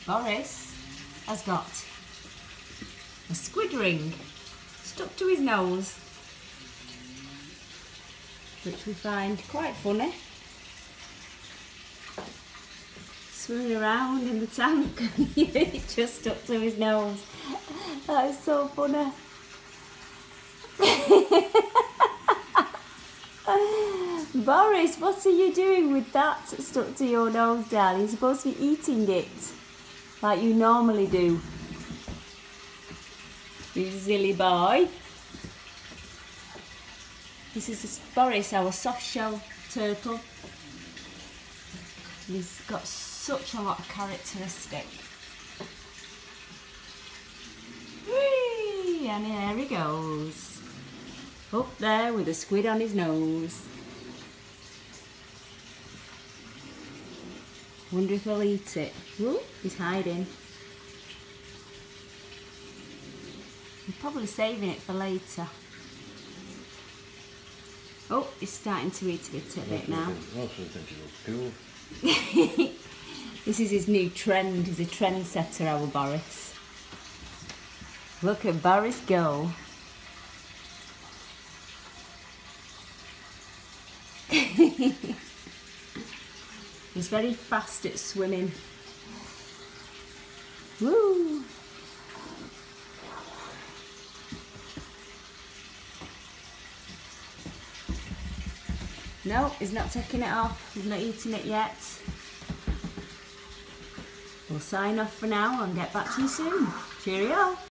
Boris has got a squid ring stuck to his nose, which we find quite funny. Swimming around in the tank, it just stuck to his nose. That is so funny. Boris, what are you doing with that stuck to your nose, darling? You're supposed to be eating it like you normally do. You silly boy. This is Boris, our soft shell turtle. He's got such a lot of characteristic. Whee! And here he goes. Up there with a squid on his nose. Wonder if he'll eat it. Ooh, he's hiding. He's probably saving it for later. Oh, he's starting to eat a bit of it now. This is his new trend. He's a trendsetter, our Boris. Look at Boris go. He's very fast at swimming. Woo! No, he's not taking it off. He's not eating it yet. We'll sign off for now and get back to you soon. Cheerio!